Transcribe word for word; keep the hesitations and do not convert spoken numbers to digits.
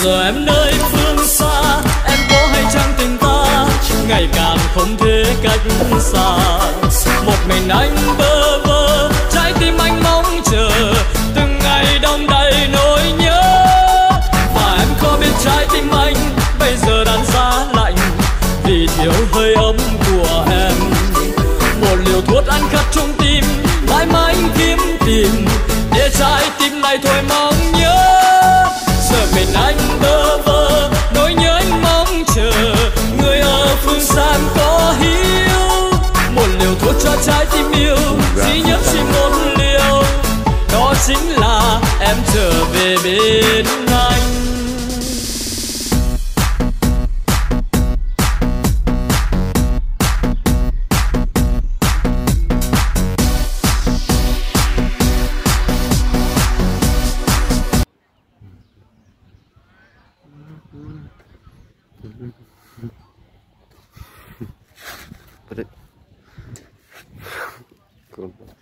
giờ em nơi phương xa, em có hay chăng tình ta ngày càng không thể cách xa. Một mình anh bơ vơ, trái tim anh mong chờ từng ngày đông đầy nỗi nhớ. Và em có biết trái tim anh bây giờ đang giá lạnh vì thiếu hơi ấm của em. Một liều thuốc ăn khát trong tim, mãi mãi anh kiếm tìm để trái tim này thôi mong nhớ. Giờ mình anh bơ vơ, nỗi nhớ anh mong chờ người ở phương xa em có hiểu. Một liều thuốc cho trái tim yêu, duy nhất chỉ một liều, đó chính là em trở về bên anh. Put it. Cool.